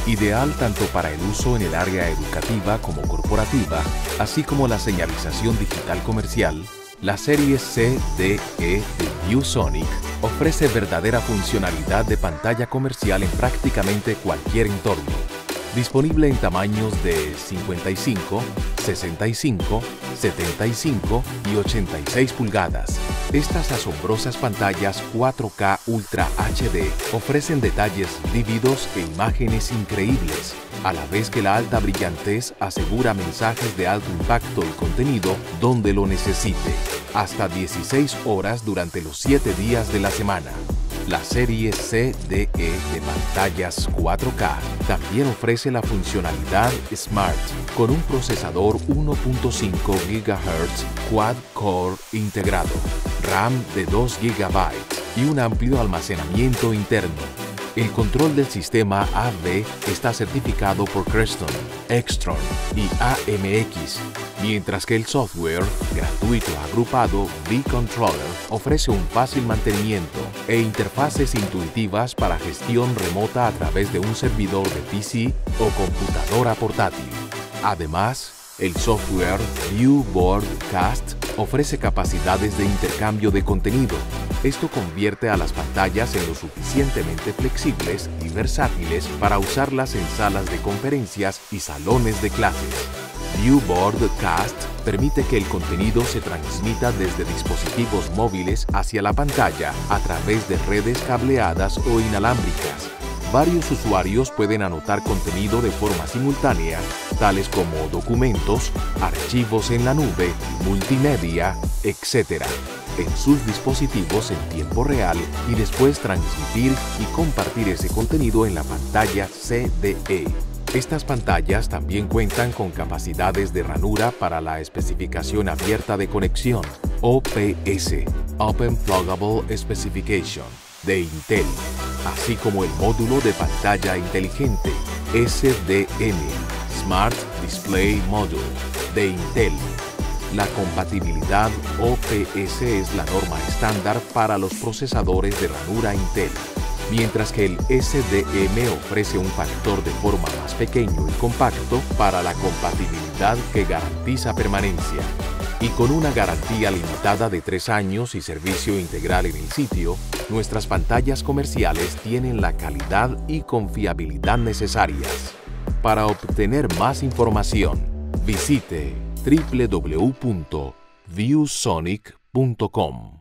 ideal tanto para el uso en el área educativa como corporativa, así como la señalización digital comercial. La serie CDE de ViewSonic ofrece verdadera funcionalidad de pantalla comercial en prácticamente cualquier entorno. Disponible en tamaños de 55, 65, 75 y 86 pulgadas. Estas asombrosas pantallas 4K Ultra HD ofrecen detalles vívidos e imágenes increíbles, a la vez que la alta brillantez asegura mensajes de alto impacto y contenido donde lo necesite, hasta 16 horas durante los 7 días de la semana. La serie CDE de pantallas 4K también ofrece la funcionalidad Smart con un procesador 1.5 GHz quad-core integrado, RAM de 2 GB y un amplio almacenamiento interno. El control del sistema AV está certificado por Crestron, Extron y AMX, mientras que el software gratuito agrupado V-Controller ofrece un fácil mantenimiento e interfaces intuitivas para gestión remota a través de un servidor de PC o computadora portátil. Además, el software View Broadcast ofrece capacidades de intercambio de contenido. Esto convierte a las pantallas en lo suficientemente flexibles y versátiles para usarlas en salas de conferencias y salones de clases. View Broadcast permite que el contenido se transmita desde dispositivos móviles hacia la pantalla a través de redes cableadas o inalámbricas. Varios usuarios pueden anotar contenido de forma simultánea, tales como documentos, archivos en la nube, multimedia, etc., en sus dispositivos en tiempo real y después transmitir y compartir ese contenido en la pantalla CDE. Estas pantallas también cuentan con capacidades de ranura para la especificación abierta de conexión, OPS, Open Pluggable Specification, de Intel, así como el módulo de pantalla inteligente, SDM, Smart Display Module, de Intel. La compatibilidad OPS es la norma estándar para los procesadores de ranura Intel, mientras que el SDM ofrece un factor de forma más pequeño y compacto para la compatibilidad que garantiza permanencia. Y con una garantía limitada de 3 años y servicio integral en el sitio, nuestras pantallas comerciales tienen la calidad y confiabilidad necesarias. Para obtener más información, visite www.viewsonic.com.